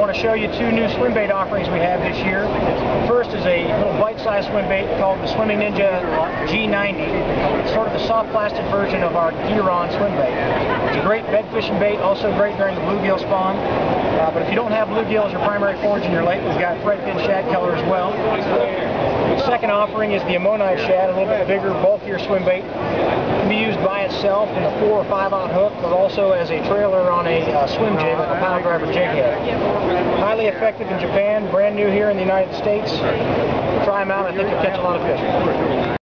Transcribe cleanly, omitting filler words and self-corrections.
want to show you two new swim bait offerings we have this year. First is a little bite-sized swim bait called the Swimming Ninja G90. It's sort of the soft plastic version of our gear-on swim bait. It's a great bed fishing bait, also great during the bluegill spawn. But if you don't have bluegill as your primary forage in your lake, we've got threadfin shad color as well. The second offering is the ammonite shad, a little bit bigger, bulkier swim bait. It can be used by itself in a 4 or 5 aught hook, but also as a trailer on a swim jig, a pile driver jig head. Highly effective in Japan, brand new here in the United States. Try them out, I think you'll catch a lot of fish.